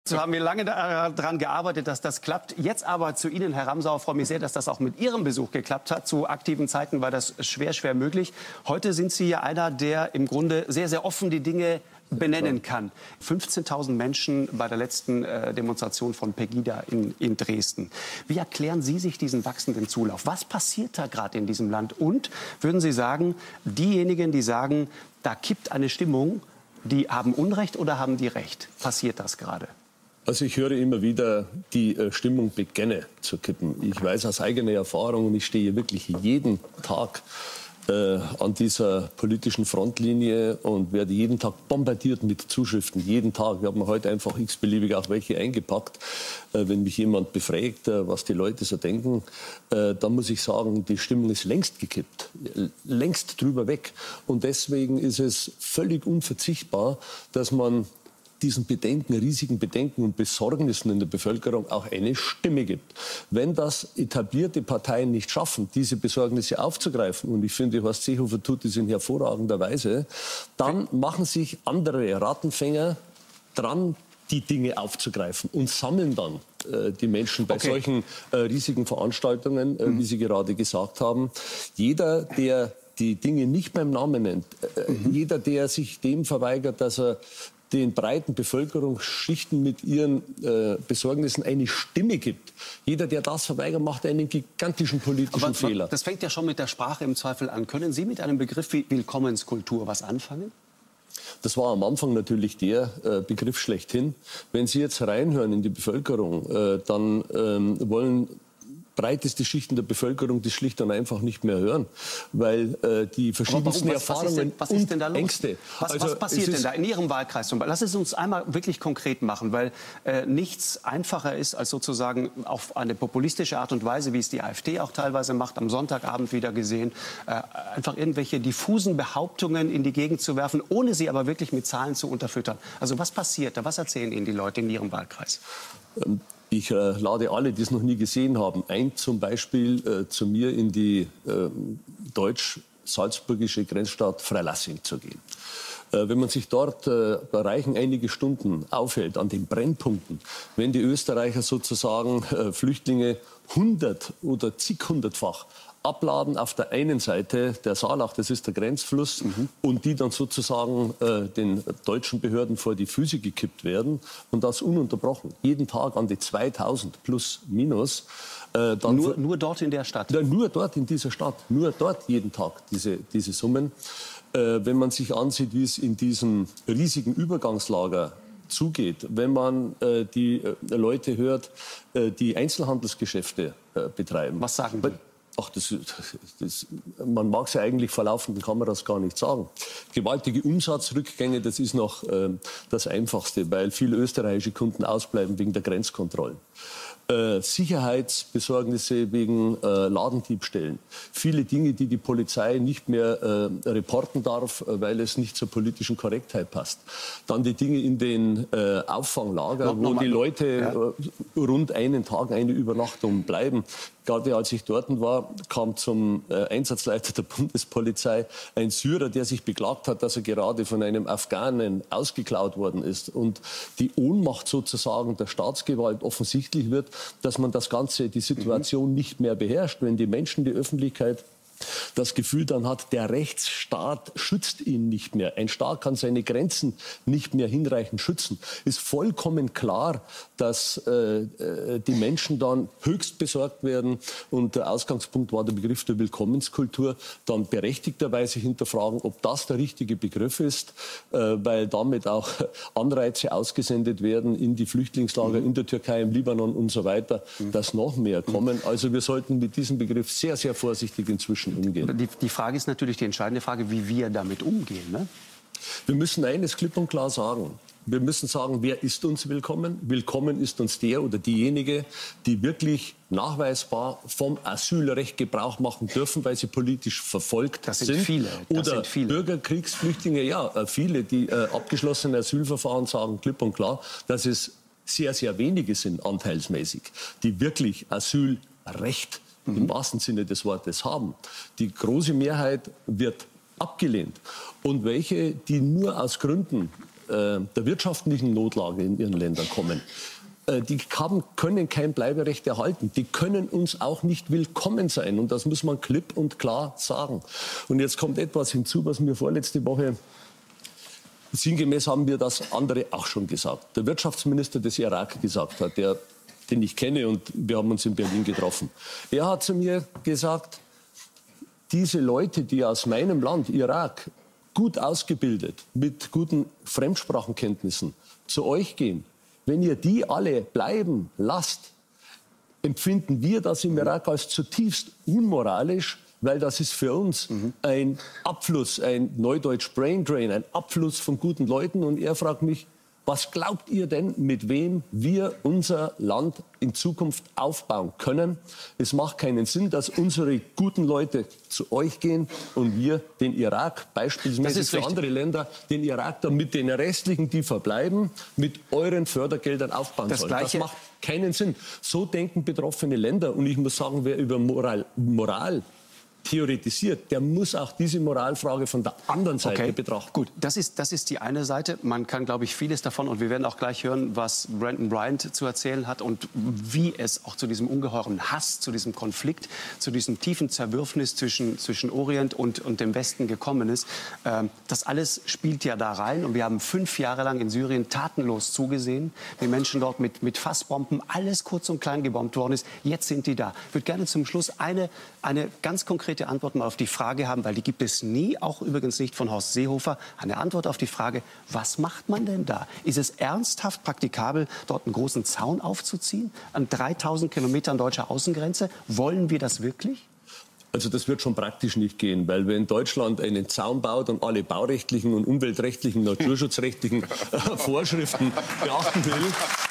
So haben wir lange daran gearbeitet, dass das klappt. Jetzt aber zu Ihnen, Herr Ramsauer, freue mich sehr, dass das auch mit Ihrem Besuch geklappt hat. Zu aktiven Zeiten war das schwer möglich. Heute sind Sie ja einer, der im Grunde sehr offen die Dinge benennen kann. 15.000 Menschen bei der letzten Demonstration von Pegida in Dresden. Wie erklären Sie sich diesen wachsenden Zulauf? Was passiert da gerade in diesem Land? Und würden Sie sagen, diejenigen, die sagen, da kippt eine Stimmung, die haben Unrecht oder haben die Recht? Passiert das gerade? Also ich höre immer wieder, die Stimmung beginne zu kippen. Ich weiß aus eigener Erfahrung, und ich stehe wirklich jeden Tag an dieser politischen Frontlinie und werde jeden Tag bombardiert mit Zuschriften, jeden Tag. Wir haben heute einfach x-beliebig auch welche eingepackt. Wenn mich jemand befragt, was die Leute so denken, dann muss ich sagen, die Stimmung ist längst gekippt, längst drüber weg. Und deswegen ist es völlig unverzichtbar, dass man diesen Bedenken, riesigen Bedenken und Besorgnissen in der Bevölkerung auch eine Stimme gibt. Wenn das etablierte Parteien nicht schaffen, diese Besorgnisse aufzugreifen, und ich finde, Horst Seehofer tut das in hervorragender Weise, dann machen sich andere Rattenfänger dran, die Dinge aufzugreifen und sammeln dann die Menschen bei solchen riesigen Veranstaltungen, wie Sie gerade gesagt haben. Jeder, der die Dinge nicht beim Namen nennt, jeder, der sich dem verweigert, dass er den breiten Bevölkerungsschichten mit ihren Besorgnissen eine Stimme gibt. Jeder, der das verweigert, macht einen gigantischen politischen Fehler. Das fängt ja schon mit der Sprache im Zweifel an. Können Sie mit einem Begriff wie Willkommenskultur was anfangen? Das war am Anfang natürlich der Begriff schlechthin. Wenn Sie jetzt reinhören in die Bevölkerung, dann wollen breiteste Schichten der Bevölkerung das schlicht und einfach nicht mehr hören, weil die verschiedensten Erfahrungen was ist denn da los? Ängste. Was passiert denn da in Ihrem Wahlkreis? Lass es uns einmal wirklich konkret machen, weil nichts einfacher ist, als sozusagen auf eine populistische Art und Weise, wie es die AfD auch teilweise macht, am Sonntagabend wieder gesehen, einfach irgendwelche diffusen Behauptungen in die Gegend zu werfen, ohne sie aber wirklich mit Zahlen zu unterfüttern. Also was passiert da? Was erzählen Ihnen die Leute in Ihrem Wahlkreis? Ich lade alle, die es noch nie gesehen haben, ein, zum Beispiel zu mir in die deutsch-salzburgische Grenzstadt Freilassing zu gehen. Wenn man sich dort reichen einige Stunden aufhält, an den Brennpunkten, wenn die Österreicher sozusagen Flüchtlinge 100 oder zig-hundertfach abladen auf der einen Seite der Saalach, das ist der Grenzfluss, und die dann sozusagen den deutschen Behörden vor die Füße gekippt werden und das ununterbrochen, jeden Tag an die 2000 plus minus. Nur dort in der Stadt? Ja, nur dort in dieser Stadt, nur dort jeden Tag diese Summen. Wenn man sich ansieht, wie es in diesem riesigen Übergangslager zugeht, wenn man die Leute hört, die Einzelhandelsgeschäfte betreiben. Was sagen die? Ach, man mag es ja eigentlich vor laufenden Kameras gar nicht sagen. Gewaltige Umsatzrückgänge, das ist noch das Einfachste, weil viele österreichische Kunden ausbleiben wegen der Grenzkontrollen. Sicherheitsbesorgnisse wegen Ladendiebstählen. Viele Dinge, die die Polizei nicht mehr reporten darf, weil es nicht zur politischen Korrektheit passt. Dann die Dinge in den Auffanglagern, wo die Leute rund einen Tag, eine Übernachtung bleiben. Gerade als ich dort war, kam zum Einsatzleiter der Bundespolizei ein Syrer, der sich beklagt hat, dass er gerade von einem Afghanen ausgeklaut worden ist. Und die Ohnmacht sozusagen der Staatsgewalt offensichtlich wird, dass man die Situation nicht mehr beherrscht. Wenn die Menschen, die Öffentlichkeit das Gefühl dann hat, der Rechtsstaat schützt ihn nicht mehr. Ein Staat kann seine Grenzen nicht mehr hinreichend schützen. Ist vollkommen klar, dass die Menschen dann höchst besorgt werden. Und der Ausgangspunkt war der Begriff der Willkommenskultur. Dann berechtigterweise hinterfragen, ob das der richtige Begriff ist, weil damit auch Anreize ausgesendet werden in die Flüchtlingslager in der Türkei, im Libanon und so weiter, dass noch mehr kommen. Also wir sollten mit diesem Begriff sehr vorsichtig inzwischen umgehen. Die Frage ist natürlich die entscheidende Frage, wie wir damit umgehen, ne? Wir müssen eines klipp und klar sagen. Wir müssen sagen, wer ist uns willkommen? Willkommen ist uns der oder diejenige, die wirklich nachweisbar vom Asylrecht Gebrauch machen dürfen, weil sie politisch verfolgt sind. Viele. Oder Bürgerkriegsflüchtlinge, ja, viele, die abgeschlossene Asylverfahren sagen klipp und klar, dass es sehr wenige sind, anteilsmäßig, die wirklich Asylrecht im wahrsten Sinne des Wortes haben. Die große Mehrheit wird abgelehnt. Und welche, die nur aus Gründen der wirtschaftlichen Notlage in ihren Ländern kommen, die können kein Bleiberecht erhalten. Die können uns auch nicht willkommen sein. Und das muss man klipp und klar sagen. Und jetzt kommt etwas hinzu, was mir vorletzte Woche, sinngemäß haben wir das andere auch schon gesagt, der Wirtschaftsminister des Irak gesagt hat, den ich kenne, und wir haben uns in Berlin getroffen. Er hat zu mir gesagt, diese Leute, die aus meinem Land, Irak, gut ausgebildet, mit guten Fremdsprachenkenntnissen zu euch gehen, wenn ihr die alle bleiben lasst, empfinden wir das im Irak als zutiefst unmoralisch, weil das ist für uns ein Abfluss, ein neudeutsch Brain Drain, ein Abfluss von guten Leuten. Und er fragt mich, was glaubt ihr denn, mit wem wir unser Land in Zukunft aufbauen können? Es macht keinen Sinn, dass unsere guten Leute zu euch gehen und wir den Irak, beispielsweise für andere Länder, den Irak dann mit den restlichen, die verbleiben, mit euren Fördergeldern aufbauen sollen. Das macht keinen Sinn. So denken betroffene Länder. Und ich muss sagen, wer über Moral theoretisiert, der muss auch diese Moralfrage von der anderen Seite betrachten. Gut, das ist die eine Seite. Man kann, glaube ich, vieles davon, und wir werden auch gleich hören, was Brandon Bryant zu erzählen hat und wie es auch zu diesem ungeheuren Hass, zu diesem Konflikt, zu diesem tiefen Zerwürfnis zwischen Orient und dem Westen gekommen ist. Das alles spielt ja da rein. Und wir haben 5 Jahre lang in Syrien tatenlos zugesehen, wie Menschen dort mit Fassbomben, alles kurz und klein gebombt worden ist. Jetzt sind die da. Ich würde gerne zum Schluss eine ganz konkrete Antwort mal auf die Frage haben, weil die gibt es nie, auch übrigens nicht von Horst Seehofer, eine Antwort auf die Frage, was macht man denn da? Ist es ernsthaft praktikabel, dort einen großen Zaun aufzuziehen, an 3000 Kilometern deutscher Außengrenze? Wollen wir das wirklich? Also das wird schon praktisch nicht gehen, weil wenn Deutschland einen Zaun baut und alle baurechtlichen und umweltrechtlichen, naturschutzrechtlichen Vorschriften beachten will,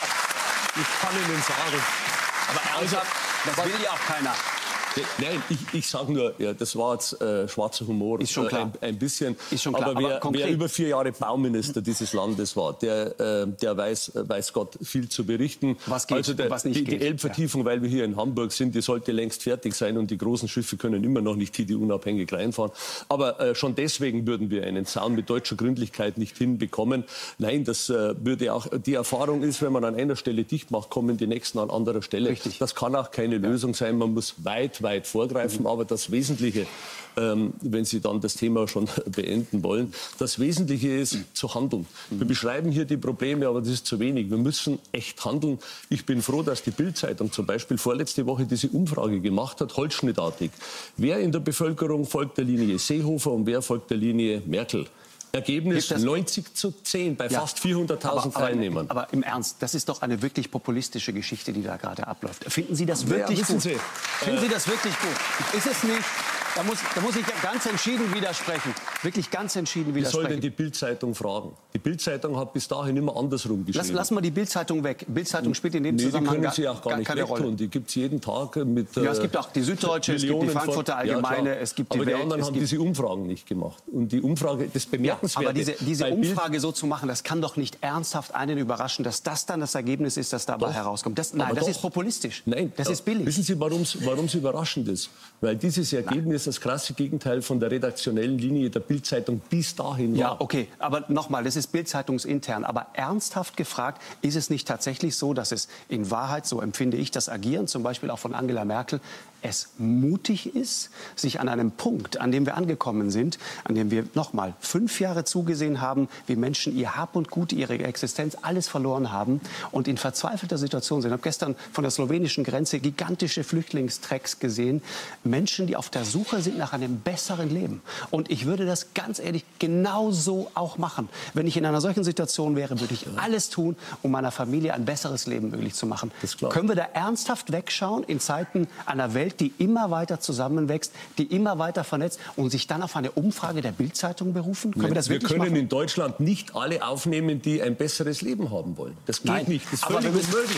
ich kann Ihnen sagen, aber ernsthaft, das will ja auch keiner. Nein, ich sage nur, ja, das war jetzt schwarzer Humor. Ist schon klar. Ein bisschen. Ist schon klar. Aber wer über 4 Jahre Bauminister dieses Landes war, der weiß Gott viel zu berichten. Was geht also und was nicht geht. Die Elbvertiefung, weil wir hier in Hamburg sind, die sollte längst fertig sein und die großen Schiffe können immer noch nicht hier die unabhängig reinfahren. Aber schon deswegen würden wir einen Zaun mit deutscher Gründlichkeit nicht hinbekommen. Nein, das würde auch, die Erfahrung ist, wenn man an einer Stelle dicht macht, kommen die nächsten an anderer Stelle. Richtig. Das kann auch keine Lösung sein. Man muss weit vorgreifen. Aber das Wesentliche, wenn Sie dann das Thema schon beenden wollen, das Wesentliche ist zu handeln. Wir beschreiben hier die Probleme, aber das ist zu wenig. Wir müssen echt handeln. Ich bin froh, dass die Bild-Zeitung zum Beispiel vorletzte Woche diese Umfrage gemacht hat, holzschnittartig. Wer in der Bevölkerung folgt der Linie Seehofer und wer folgt der Linie Merkel? Ergebnis 90:10 bei fast 400.000 Teilnehmern. Aber im Ernst, das ist doch eine wirklich populistische Geschichte, die da gerade abläuft. Finden Sie das wirklich gut? Finden Sie das wirklich gut? Ist es nicht? Da muss ich ganz entschieden widersprechen. Wirklich ganz entschieden widersprechen. Wie soll denn die Bild-Zeitung fragen? Die Bild-Zeitung hat bis dahin immer andersrum geschrieben. Lassen wir die Bild-Zeitung weg. Bild-Zeitung spielt in dem Zusammenhang die können Sie auch gar nicht keine Rolle. Die gibt es jeden Tag mit ja, es gibt auch die Süddeutsche, es gibt die Frankfurter Allgemeine, es gibt die Aber Welt. Die anderen haben diese Umfragen nicht gemacht. Und die Umfrage, das Bemerkenswerte... Aber diese Umfrage so zu machen, das kann doch nicht ernsthaft einen überraschen, dass das dann das Ergebnis ist, das dabei herauskommt. Das ist populistisch. Nein, das ist billig. Wissen Sie, warum es überraschend ist? Weil dieses Ergebnis das krasse Gegenteil von der redaktionellen Linie der Bild-Zeitung bis dahin war. Ja, okay. Aber nochmal, das ist Bild-Zeitungsintern. Aber ernsthaft gefragt, ist es nicht tatsächlich so, dass es in Wahrheit, so empfinde ich das Agieren, zum Beispiel auch von Angela Merkel, es mutig ist, sich an einem Punkt, an dem wir angekommen sind, an dem wir nochmal 5 Jahre zugesehen haben, wie Menschen ihr Hab und Gut, ihre Existenz, alles verloren haben und in verzweifelter Situation sind. Ich habe gestern von der slowenischen Grenze gigantische Flüchtlingstrecks gesehen. Menschen, die auf der Suche sind nach einem besseren Leben. Und ich würde das ganz ehrlich genauso auch machen. Wenn ich in einer solchen Situation wäre, würde ich alles tun, um meiner Familie ein besseres Leben möglich zu machen. Können wir da ernsthaft wegschauen in Zeiten einer Welt, die immer weiter zusammenwächst, die immer weiter vernetzt und sich dann auf eine Umfrage der Bild-Zeitung berufen? Können wir das wirklich machen? Wir können in Deutschland nicht alle aufnehmen, die ein besseres Leben haben wollen. Das geht nicht. Das ist völlig unmöglich.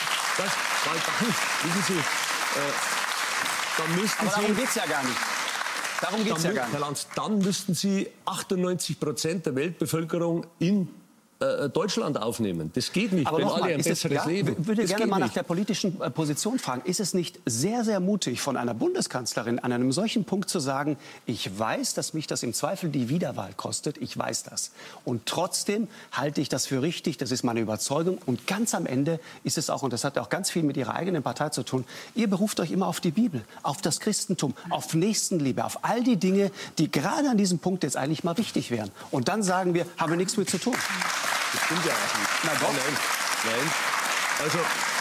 Aber darum geht es ja gar nicht. Herr Lanz, dann müssten Sie 98% der Weltbevölkerung in Deutschland aufnehmen. Das geht nicht, aber wenn alle ein besseres Leben. Ich würde das gerne mal nach nicht. der politischen Position fragen. Ist es nicht sehr, sehr mutig von einer Bundeskanzlerin an einem solchen Punkt zu sagen, ich weiß, dass mich das im Zweifel die Wiederwahl kostet, ich weiß das. Und trotzdem halte ich das für richtig, das ist meine Überzeugung. Und ganz am Ende ist es auch, und das hat auch ganz viel mit Ihrer eigenen Partei zu tun, ihr beruft euch immer auf die Bibel, auf das Christentum, auf Nächstenliebe, auf all die Dinge, die gerade an diesem Punkt jetzt eigentlich mal wichtig wären. Und dann sagen wir, haben wir nichts mit zu tun. Das stimmt ja auch nicht. Na doch. Nein. Also,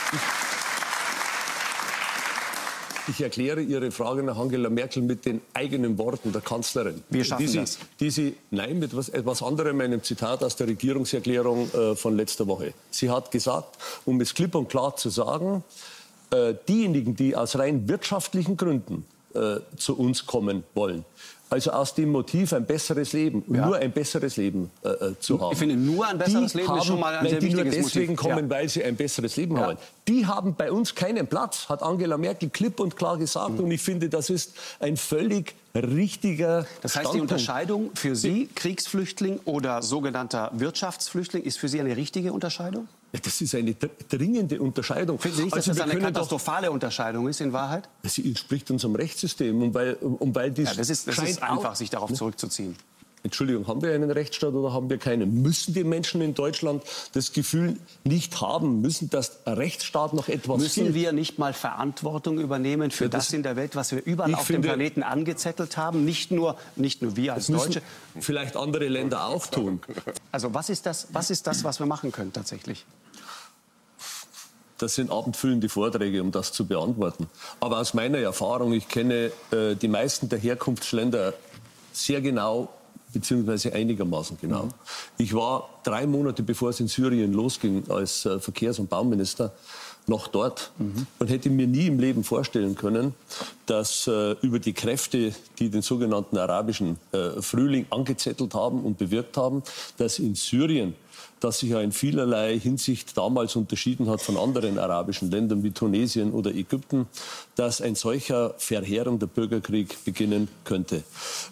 ich erkläre Ihre Frage nach Angela Merkel mit den eigenen Worten der Kanzlerin. Wir schaffen das. Nein, mit etwas anderem, einem Zitat aus der Regierungserklärung von letzter Woche. Sie hat gesagt, um es klipp und klar zu sagen, diejenigen, die aus rein wirtschaftlichen Gründen zu uns kommen wollen, also aus dem Motiv ein besseres Leben, nur ein besseres Leben zu haben. Ich finde, nur ein besseres Leben ist schon mal ein sehr wichtiges Motiv. Die nur deswegen kommen, weil sie ein besseres Leben haben. Die haben bei uns keinen Platz, hat Angela Merkel klipp und klar gesagt. Und ich finde, das ist ein völlig richtiger Das heißt, die Unterscheidung für Sie, Kriegsflüchtling oder sogenannter Wirtschaftsflüchtling, ist für Sie eine richtige Unterscheidung? Ja, das ist eine dringende Unterscheidung. Finden Sie nicht, dass das eine katastrophale Unterscheidung ist in Wahrheit? Sie entspricht unserem Rechtssystem. Und weil das ist einfach, sich darauf zurückzuziehen. Entschuldigung, haben wir einen Rechtsstaat oder haben wir keinen? Müssen die Menschen in Deutschland das Gefühl nicht haben müssen, dass ein Rechtsstaat noch etwas Müssen wir nicht mal Verantwortung übernehmen für das in der Welt, was wir überall auf dem Planeten angezettelt haben? Nicht nur wir als Deutsche. Vielleicht andere Länder auch tun. Also was ist das, was wir machen können tatsächlich? Das sind abendfüllende Vorträge, um das zu beantworten. Aber aus meiner Erfahrung, ich kenne die meisten der Herkunftsländer sehr genau, beziehungsweise einigermaßen genau. Ich war 3 Monate, bevor es in Syrien losging, als Verkehrs- und Bauminister noch dort und hätte mir nie im Leben vorstellen können, dass über die Kräfte, die den sogenannten arabischen Frühling angezettelt haben und bewirkt haben, dass in Syrien, das sich ja in vielerlei Hinsicht damals unterschieden hat von anderen arabischen Ländern wie Tunesien oder Ägypten, dass ein solcher verheerender Bürgerkrieg beginnen könnte.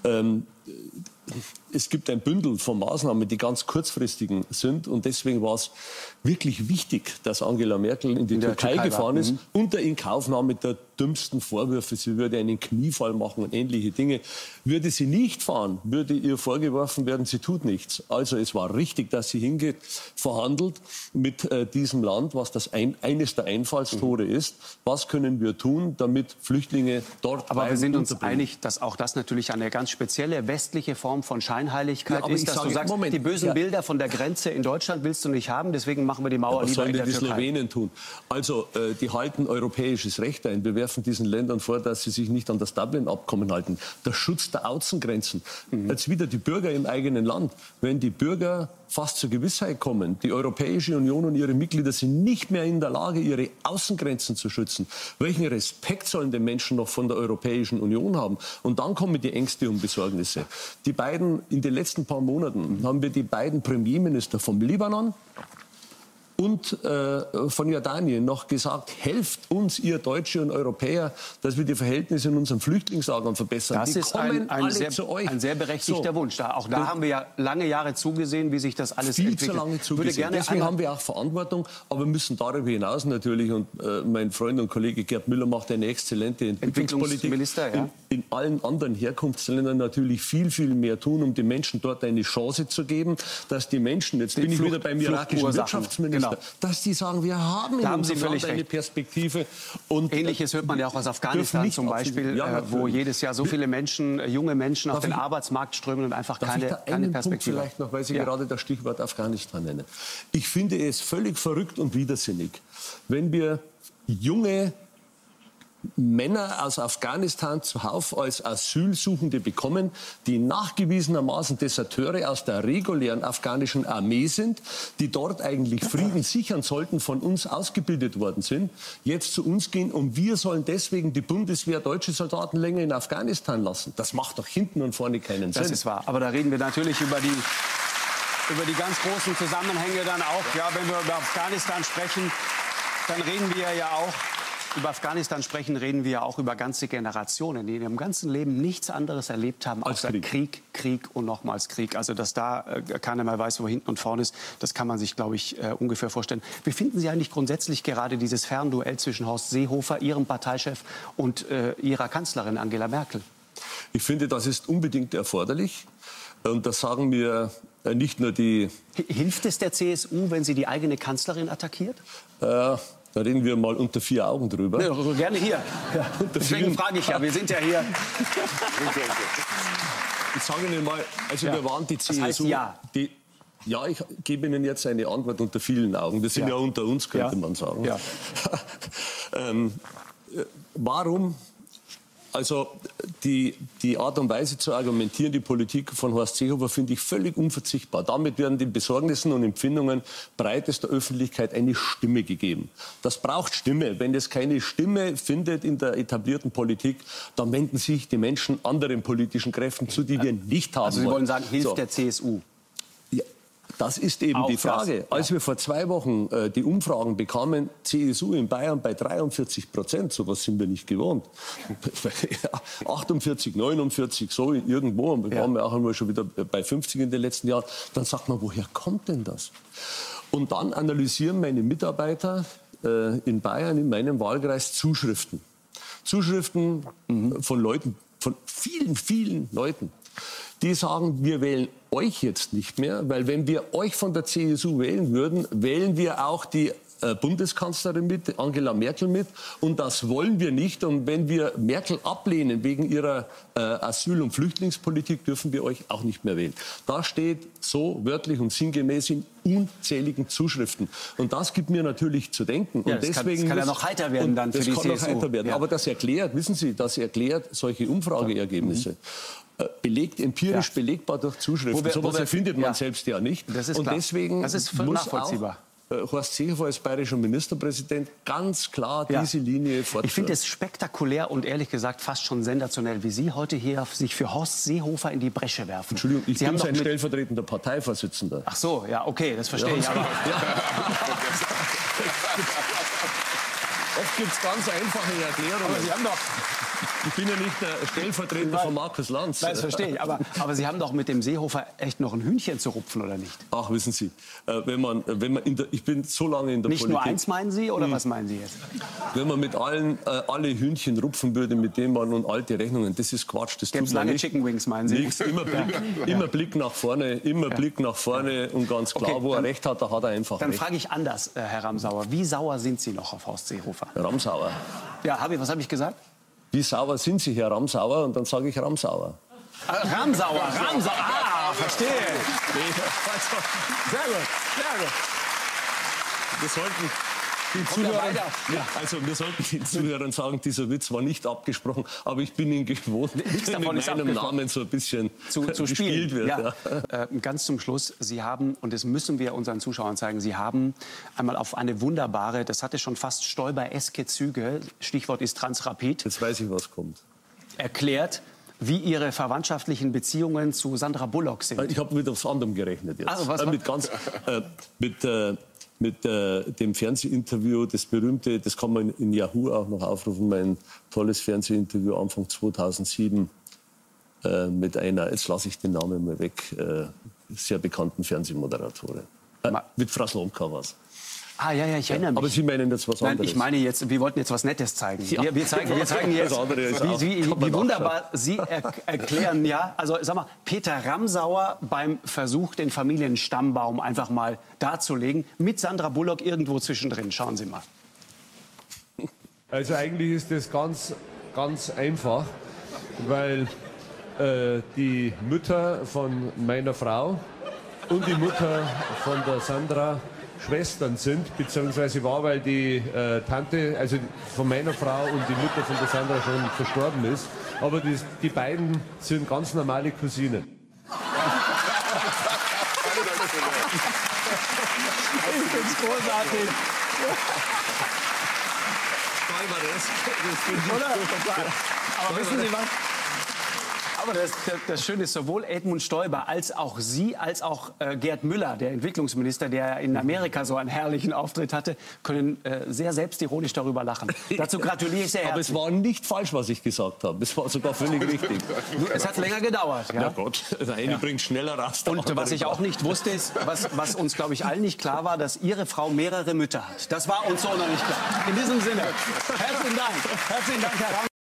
Es gibt ein Bündel von Maßnahmen, die ganz kurzfristigen sind. Und deswegen war es wirklich wichtig, dass Angela Merkel in die Türkei gefahren ist, unter Inkaufnahme der dümmsten Vorwürfe. Sie würde einen Kniefall machen und ähnliche Dinge. Würde sie nicht fahren, würde ihr vorgeworfen werden, sie tut nichts. Also es war richtig, dass sie hingeht, verhandelt mit diesem Land, was eines der Einfallstore ist. Was können wir tun, damit Flüchtlinge dort bleiben? Aber wir sind uns einig, dass auch das natürlich eine ganz spezielle westliche Form von Scheinheiligkeit ist, dass du sagst, die bösen Bilder von der Grenze in Deutschland willst du nicht haben, deswegen machen wir die Mauer lieber in der Türkei. Was sollen die Slowenen tun? Also, die halten europäisches Recht ein. Wir werfen diesen Ländern vor, dass sie sich nicht an das Dublin-Abkommen halten. Der Schutz der Außengrenzen. Jetzt wieder die Bürger im eigenen Land. Wenn die Bürger fast zur Gewissheit kommen, die Europäische Union und ihre Mitglieder sind nicht mehr in der Lage, ihre Außengrenzen zu schützen. Welchen Respekt sollen die Menschen noch von der Europäischen Union haben? Und dann kommen die Ängste und Besorgnisse. In den letzten paar Monaten haben wir die beiden Premierminister vom Libanon und von Jordanien noch gesagt, helft uns, ihr Deutsche und Europäer, dass wir die Verhältnisse in unseren Flüchtlingslagern verbessern. Das ist ein sehr berechtigter Wunsch. Auch da haben wir ja lange Jahre zugesehen, wie sich das alles entwickelt. Viel zu lange zugesehen. Deswegen haben wir auch Verantwortung, aber wir müssen darüber hinaus natürlich, und mein Freund und Kollege Gerd Müller macht eine exzellente Entwicklungspolitik, in allen anderen Herkunftsländern natürlich viel, viel mehr tun, um den Menschen dort eine Chance zu geben, dass die Menschen, jetzt bin ich wieder beim irakischen Wirtschaftsminister, dass die sagen, wir haben in unserem Land eine Perspektive. Und Ähnliches hört man ja auch aus Afghanistan zum Beispiel, wo jedes Jahr so viele Menschen, junge Menschen auf den Arbeitsmarkt strömen und einfach keine Perspektive. Punkt vielleicht noch, weil Sie gerade das Stichwort Afghanistan nennen. Ich finde es völlig verrückt und widersinnig, wenn wir junge Männer aus Afghanistan zuhauf als Asylsuchende bekommen, die nachgewiesenermaßen Deserteure aus der regulären afghanischen Armee sind, die dort eigentlich Frieden sichern sollten, von uns ausgebildet worden sind, jetzt zu uns gehen und wir sollen deswegen die Bundeswehr deutsche Soldaten länger in Afghanistan lassen. Das macht doch hinten und vorne keinen Sinn. Das ist wahr. Aber da reden wir natürlich über die ganz großen Zusammenhänge dann auch. Ja, wenn wir über Afghanistan sprechen, dann reden wir ja auch über Afghanistan sprechen, reden wir ja auch über ganze Generationen, die in ihrem ganzen Leben nichts anderes erlebt haben als Krieg, Krieg und nochmals Krieg. Also dass da keiner mehr weiß, wo hinten und vorne ist, das kann man sich, glaube ich, ungefähr vorstellen. Wie finden Sie eigentlich grundsätzlich gerade dieses Fernduell zwischen Horst Seehofer, Ihrem Parteichef, und Ihrer Kanzlerin Angela Merkel? Ich finde, das ist unbedingt erforderlich. Und das sagen mir nicht nur die... Hilft es der CSU, wenn sie die eigene Kanzlerin attackiert? Da reden wir mal unter 4 Augen drüber. Ja, gerne hier. Ja. Deswegen frage ich ja, wir sind ja hier. Ich sage Ihnen mal, also wir waren die CSU... Das heißt ja. Ja, ich gebe Ihnen jetzt eine Antwort unter vielen Augen. Wir sind ja unter uns, könnte man sagen. Ja. Warum... Also die Art und Weise zu argumentieren, die Politik von Horst Seehofer, finde ich völlig unverzichtbar. Damit werden den Besorgnissen und Empfindungen breitester Öffentlichkeit eine Stimme gegeben. Das braucht Stimme. Wenn es keine Stimme findet in der etablierten Politik, dann wenden sich die Menschen anderen politischen Kräften zu, die wir nicht haben. Also Sie wollen sagen, hilft der CSU? Ja, das ist eben die Frage. Als wir vor 2 Wochen die Umfragen bekamen, CSU in Bayern bei 43%, sowas sind wir nicht gewohnt. 48, 49, so irgendwo. Und wir waren ja auch einmal schon wieder bei 50 in den letzten Jahren. Dann sagt man, woher kommt denn das? Und dann analysieren meine Mitarbeiter in Bayern, in meinem Wahlkreis, Zuschriften. Zuschriften von Leuten, von vielen, vielen Leuten. Die sagen, wir wählen euch jetzt nicht mehr, weil wenn wir euch von der CSU wählen würden, wählen wir auch die Bundeskanzlerin mit, Angela Merkel mit, und das wollen wir nicht. Und wenn wir Merkel ablehnen wegen ihrer Asyl- und Flüchtlingspolitik, dürfen wir euch auch nicht mehr wählen. Das steht so wörtlich und sinngemäß in unzähligen Zuschriften. Und das gibt mir natürlich zu denken. Ja, und das kann ja noch heiter werden dann für die CSU. Das kann noch heiter werden. Ja. Aber das erklärt, wissen Sie, das erklärt solche Umfrageergebnisse. Belegt, empirisch belegbar durch Zuschriften. Sowas erfindet man selbst ja nicht. Das ist und klar. deswegen das ist nachvollziehbar. Horst Seehofer als bayerischer Ministerpräsident ganz klar diese Linie fortführen. Ich finde es spektakulär und ehrlich gesagt fast schon sensationell, wie Sie heute hier sich für Horst Seehofer in die Bresche werfen. Entschuldigung, ich bin sein stellvertretender Parteivorsitzender. Ach so, ja, okay, das verstehe ich. Aber oft gibt es ganz einfache Erklärungen. Aber Sie haben doch... Ich bin ja nicht der Stellvertreter von Markus Lanz. Das verstehe ich. Aber Sie haben doch mit dem Seehofer echt noch ein Hühnchen zu rupfen, oder nicht? Ach, wissen Sie, ich bin so lange in der Politik... Nicht nur eins, meinen Sie, oder was meinen Sie jetzt? Wenn man mit alle Hühnchen rupfen würde, mit denen man nun alte Rechnungen, das ist Quatsch. Das gibt's lange Chicken Wings, meinen Sie? Immer Blick nach vorne, Blick nach vorne und ganz klar, wo er recht hat, da hat er einfach recht. Dann frage ich anders, Herr Ramsauer. Wie sauer sind Sie noch auf Horst Seehofer? Ramsauer. Ja, was habe ich gesagt? Wie sauer sind Sie, Herr Ramsauer? Und dann sage ich Ramsauer. Ramsauer. Verstehe. Sehr gut. Wir sollten wir sollten den Zuhörern sagen, dieser Witz war nicht abgesprochen, aber ich bin ihn gewohnt, wenn mit meinem Namen so ein bisschen zu gespielt wird. Ja. Ganz zum Schluss, Sie haben, und das müssen wir unseren Zuschauern zeigen, Sie haben einmal auf eine wunderbare, das hatte schon fast Stoiber-eske Züge, Stichwort ist Transrapid. Jetzt weiß ich, was kommt. Erklärt, wie Ihre verwandtschaftlichen Beziehungen zu Sandra Bullock sind. Ich habe mit was anderem gerechnet jetzt. Also, mit dem Fernsehinterview, das berühmte, das kann man in Yahoo auch noch aufrufen, mein tolles Fernsehinterview Anfang 2007 mit einer, jetzt lasse ich den Namen mal weg, sehr bekannten Fernsehmoderatorin. Mit Frau Slomka war's. Ah, ja, ich erinnere mich. Aber Sie meinen jetzt was anderes? Nein, ich meine jetzt, wir wollten jetzt was Nettes zeigen. Ja. Wir zeigen jetzt, wie wunderbar Sie erklären, ja. Also, sag mal, Peter Ramsauer beim Versuch, den Familienstammbaum einfach mal darzulegen, mit Sandra Bullock irgendwo zwischendrin. Schauen Sie mal. Also eigentlich ist das ganz, ganz einfach, weil die Mutter von meiner Frau und die Mutter von der Sandra Schwestern sind, beziehungsweise war, weil die Tante, also von meiner Frau und die Mutter von der Sandra schon verstorben ist. Aber die beiden sind ganz normale Cousinen. Ich find's großartig. Oder? Aber wissen Sie was? Aber das Schöne ist, sowohl Edmund Stoiber als auch Sie, als auch Gerd Müller, der Entwicklungsminister, der in Amerika so einen herrlichen Auftritt hatte, können sehr selbstironisch darüber lachen. Dazu gratuliere ich sehr herzlich. Aber es war nicht falsch, was ich gesagt habe. Es war sogar völlig richtig. Es hat länger gedauert. Ja, Gott, der eine bringt schneller raus. Und was ich auch nicht wusste, ist, was uns, glaube ich, allen nicht klar war, dass Ihre Frau mehrere Mütter hat. Das war uns so noch nicht klar. In diesem Sinne, herzlichen Dank. Herzlichen Dank, Herr Ramm.